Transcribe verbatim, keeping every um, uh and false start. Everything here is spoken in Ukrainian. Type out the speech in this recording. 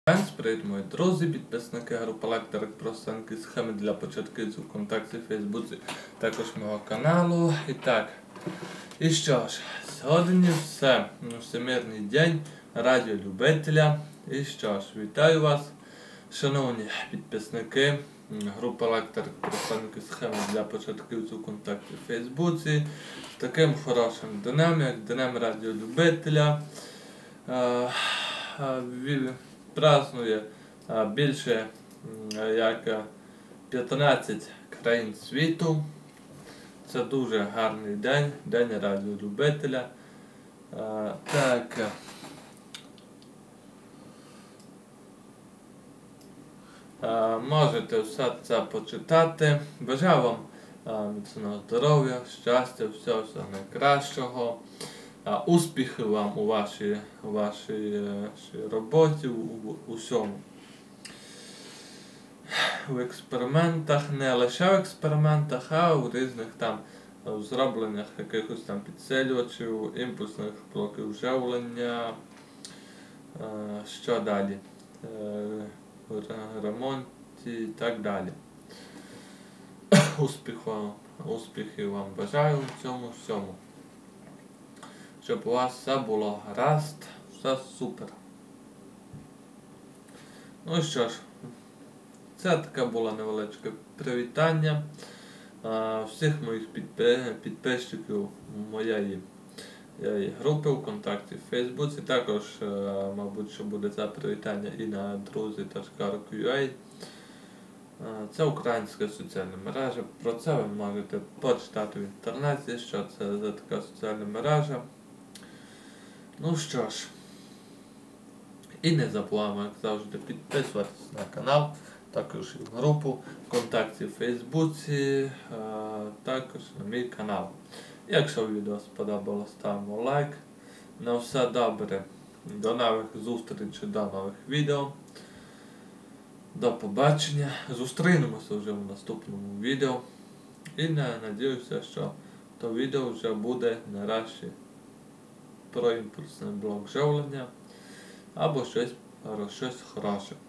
Привіт, мої друзі, підписники групи Лекторик про сценки схеми для початківців ВКонтакті, Фейсбуці, також мого каналу. І так, і що ж, сьогодні все, Всемирний день радіолюбителя. І що ж, вітаю вас, шановні підписники групи Лекторик про сценки схеми для початківців ВКонтакті, Фейсбуці, з таким хорошим днем, як Днем радіолюбителя. Празнує більше як п'ятнадцять країн світу. Це дуже гарний день, День радіолюбителя. Так. Можете все це почитати. Бажаю вам міцного здоров'я, щастя, всього, всього найкращого. Успіхів вам у вашій, у вашій роботі, у усьому. В експериментах, не лише в експериментах, а в різних там зробленнях якихось там підсилювачів, імпульсних блоків живлення, що далі, ремонті і так далі. Успіху, успіхів вам бажаю в цьому всьому. Щоб у вас все було гаразд, все супер. Ну що ж, це таке було невеличке привітання всіх моїх підписчиків моєї групи ВКонтакті, в Фейсбуці. Також, мабуть, що буде це привітання і на друзі точка ар кю ю ей. Це українська соціальна мережа. Про це ви можете почитати в інтернеті, що це за така соціальна мережа. Ну що ж, і не забуваємо, як завжди, підписуватися на канал, також і в групу ВКонтакті, в Фейсбуці, також на мій канал. Якщо відео сподобалось, ставимо лайк. На все добре. До нових зустрічей, до нових відео. До побачення. Зустрінемося вже в наступному відео. І надіюся, що то відео вже буде нарешті про імпульсний блок живлення або щось, щось хороше.